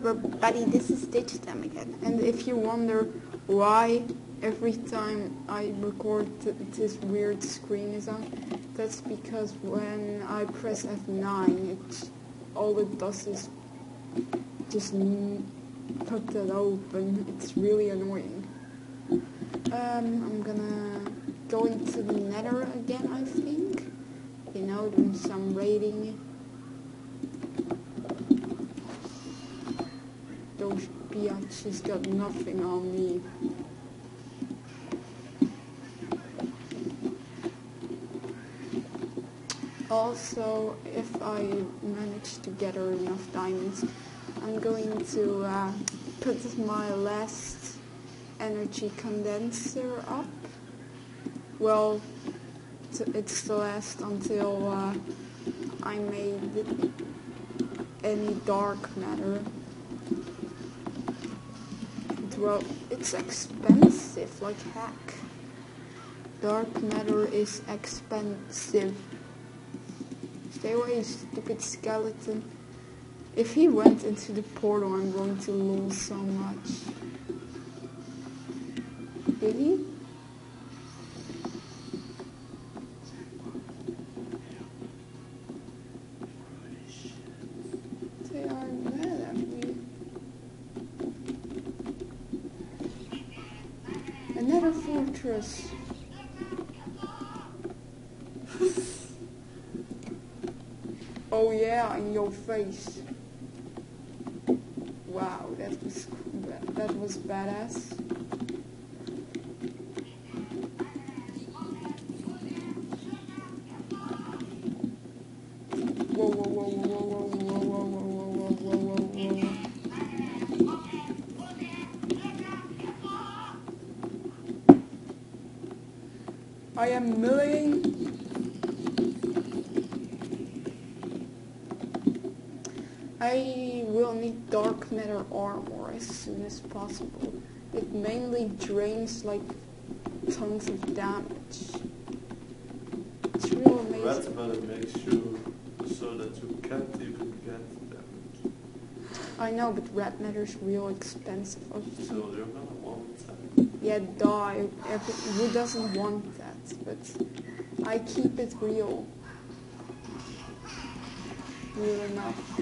buddy, this is Stitch Them again. And if you wonder why every time I record this weird screen is on, that's because when I press F9, all it does is just put that open. It's really annoying. I'm gonna go into the Nether again, I think. You know, doing some raiding. Those biatches got nothing on me. Also, if I manage to gather enough diamonds, I'm going to put my last energy condenser up. Well, it's the last until I made any dark matter. Well, it's expensive, like heck. Dark matter is expensive. Stay away, you stupid skeleton. If he went into the portal, I'm going to lose so much. Did he? They are mad at me. Another fortress. Oh yeah, in your face. Wow, that was badass. Whoa, whoa, whoa, whoa, whoa, whoa, whoa, whoa, whoa, whoa, whoa, whoa. I am milling. I will need dark matter armor as soon as possible. It mainly drains like tons of damage. It's real amazing. Red matter makes you so that you can't even get damage. I know, but red matter is real expensive. So you're gonna want that. Yeah, die. Who doesn't want that? But I keep it real. Real enough.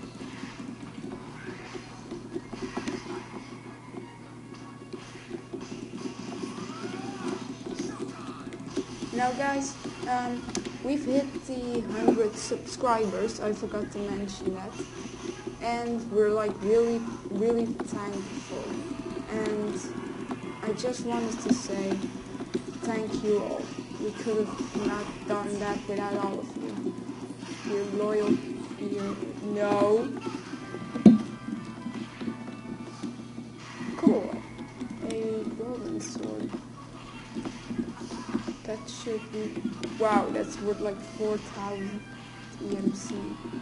Now guys, we've hit the 100 subscribers, I forgot to mention that, and we're like really thankful, and I just wanted to say thank you all. We could have not done that without all of you. Your loyal, no. Cool, a golden sword. That should be... Wow, that's worth like 4,000 EMC.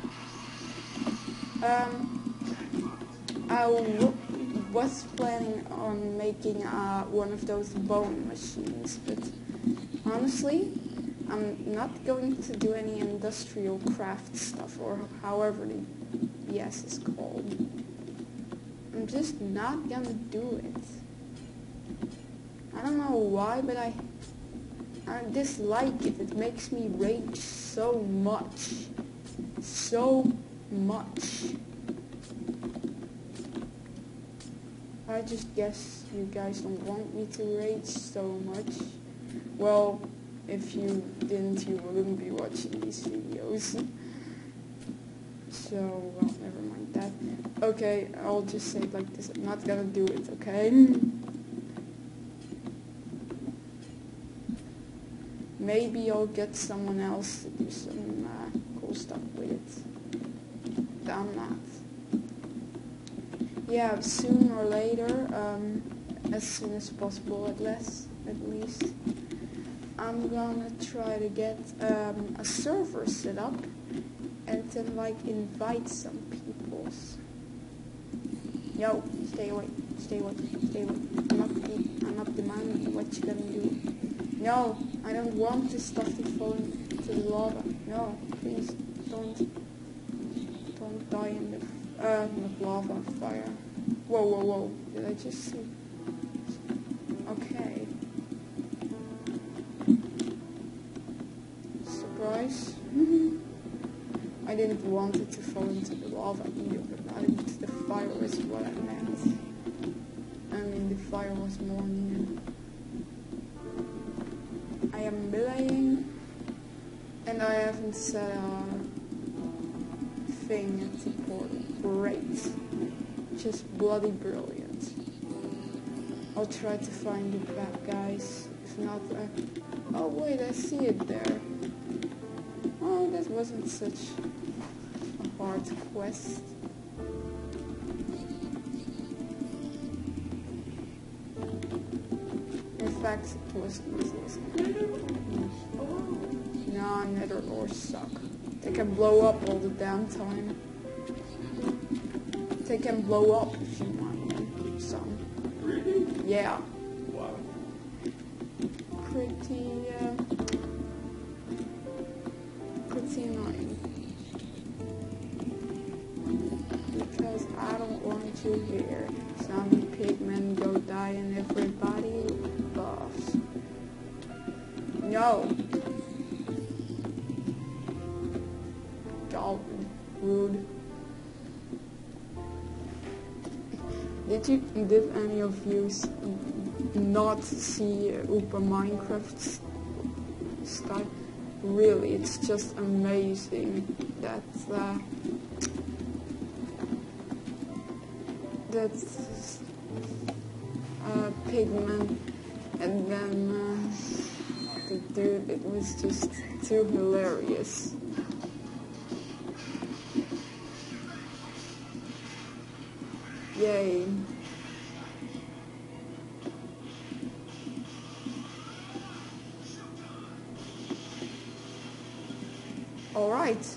I was planning on making one of those bone machines, but honestly, I'm not going to do any industrial craft stuff, or however the BS is called. I'm just not gonna do it. I don't know why, but I dislike it. It makes me rage so much. So much. I just guess you guys don't want me to rage so much. Well, if you didn't, you wouldn't be watching these videos. So, well, never mind that. Okay, I'll just say it like this. I'm not gonna do it, okay? Maybe I'll get someone else to do some cool stuff with it. But I'm not. Yeah, sooner or later, as soon as possible at least, I'm gonna try to get a server set up and then like invite some peoples. Yo, stay away. I'm not demanding what you're gonna do. No, I don't want this stuff to fall into the lava. No, please don't die in the Not lava, fire. Whoa, whoa, whoa. Did I just see? Okay. Surprise. I didn't want it to fall into the lava either, but the fire is what I meant. I mean, the fire was more near. I am playing, and I haven't set a thing at the portal. Great. Just bloody brilliant. I'll try to find the bad guys. If not, oh wait, I see it there. Oh, that wasn't such a hard quest. In fact, it was the easiest. Nah, nether ores suck. They can blow up all the damn time. They can blow up if you mind some. Really? Yeah. Wow. Pretty annoying. Because I don't want you here. Zombie pigmen go die and everybody laughs. No. Dalton. Rude. Did any of you not see Upa Minecraft style? Really, it's just amazing that pigman, and then the dude, it was just too hilarious. Yay. Alright.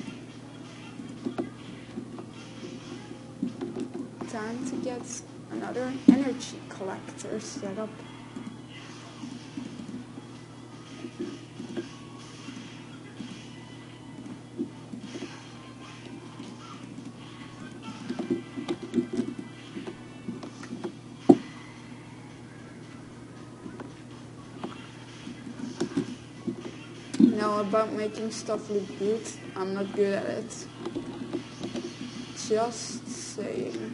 Time to get another energy collector set up. Now about making stuff look good, I'm not good at it. Just saying.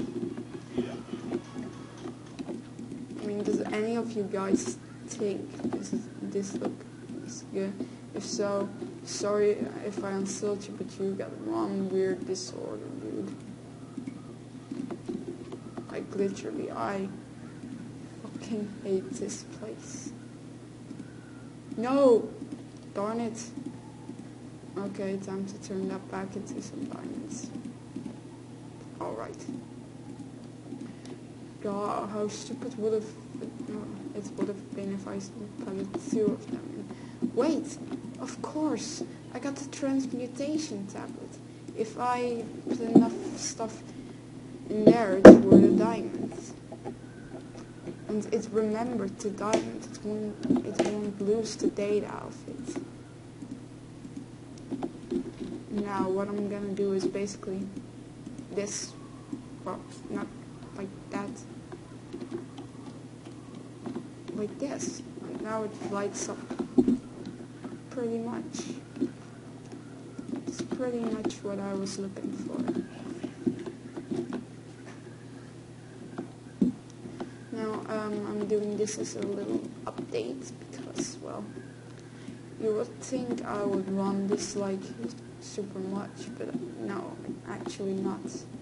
I mean, does any of you guys think this looks good? If so, sorry if I insult you, but you got one weird disorder, dude. Like literally, I fucking hate this place. No! Darn it. Okay, time to turn that back into some diamonds. Alright. God, how stupid it would have been if I put two of them in. Wait, of course, I got the transmutation tablet. If I put enough stuff in there, it were the diamonds. And it remembered the diamond. It won't lose the data of it. Now what I'm gonna do is basically this. Well, not like that. Like this. And now it lights up pretty much. It's pretty much what I was looking for. I'm doing this as a little update because, well, you would think I would run this like super much, but no, actually not.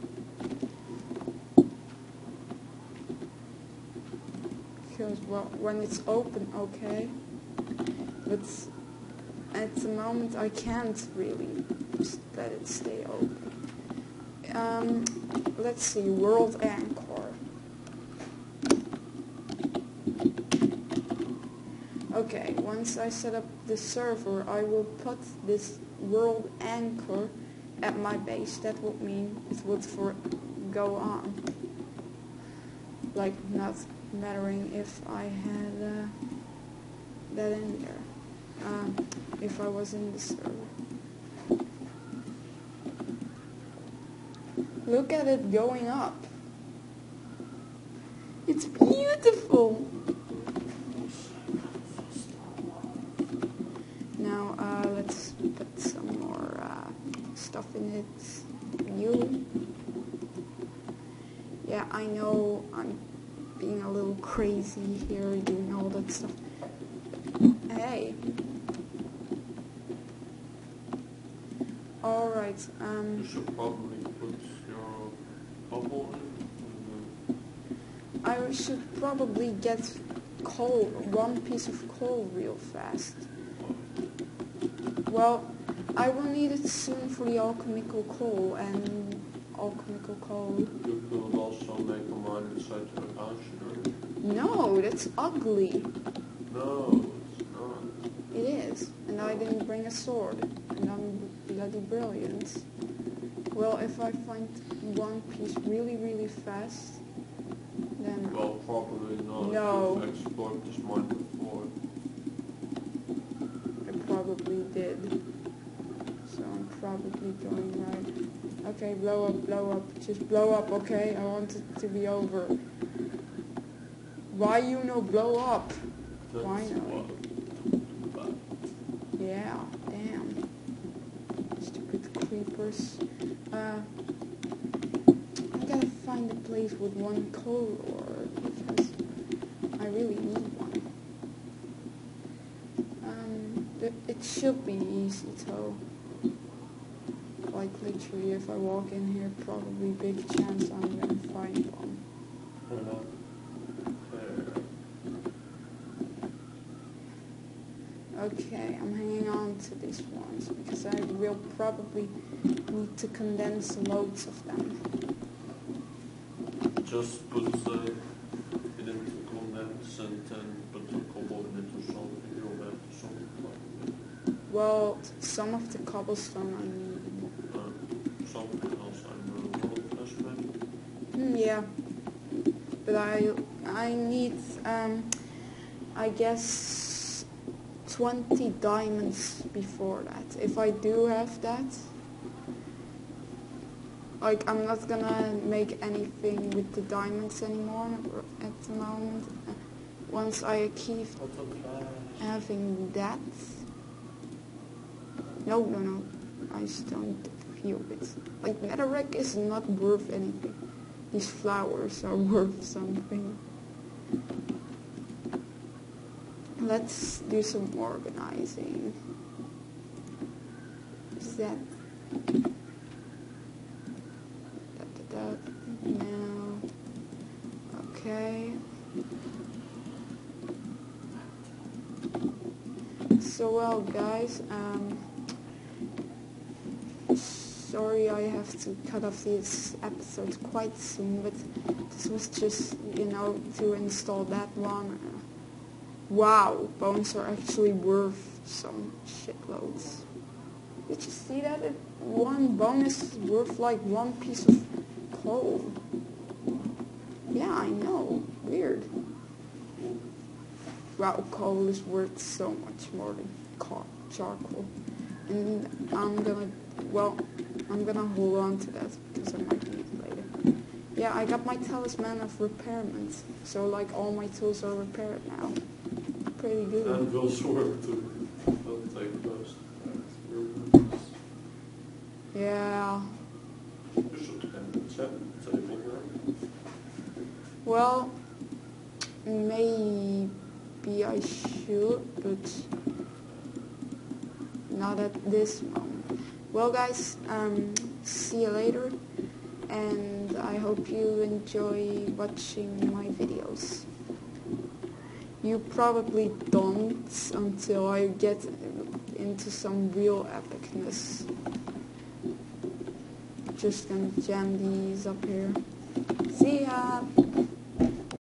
Because, well, when it's open, okay, but at the moment I can't really just let it stay open. Let's see, World Anchor. Okay, once I set up the server, I will put this World Anchor at my base. That would mean it would go on. Like, not mattering if I had that in there. If I was in the server. Look at it going up. It's beautiful. Now let's put some more stuff in it. You. Yeah, I know I'm being a little crazy here doing all that stuff. Hey. Alright, You should probably put your bubble in. I should probably get coal, one piece of coal real fast. Well, I will need it soon for the alchemical coal, and alchemical coal... You could also make a mine inside your house, you know? No, that's ugly. No, it's not. It is, and I didn't bring a sword, and I'm bloody brilliant. Well, if I find one piece really, really fast, then... Well, probably not. No. You've explored this mine before. I probably did. So I'm probably going right. Okay, blow up, just blow up, okay? I want it to be over. Why you no blow up? That's Finally. what. Yeah, damn. Stupid creepers. I gotta find a place with one coal ore, because I really need one. It should be easy though. Like literally, if I walk in here, probably big chance I'm gonna find one. Okay, I'm hanging on to these ones because I will probably need to condense loads of them. Just put it into condense and then put the cobble in it or something. You'll have something like it. Well, some of the cobblestone I need. Something else I know. Roll maybe? Yeah, but I need I guess 20 diamonds before that. If I do have that, like I'm not gonna make anything with the diamonds anymore at the moment. Once I keep having that. No, I just don't feel it. Like netherrack is not worth anything. These flowers are worth something. Let's do some organizing. Is that... No. Okay. So well guys, sorry I have to cut off this episode quite soon, but this was just, you know, to install that one. Wow, bones are actually worth some shitloads. Did you see that? One bone is worth like one piece of coal. Yeah, I know. Weird. Wow, coal is worth so much more than charcoal. And I'm gonna hold on to that because I might need it later. Yeah, I got my talisman of repairment. So like all my tools are repaired now. Pretty good. And those work too. Don't take those. Yeah. You should end the table now. Well, maybe I should, but not at this moment. Well guys, see you later, and I hope you enjoy watching my videos. You probably don't until I get into some real epicness. Just gonna jam these up here. See ya!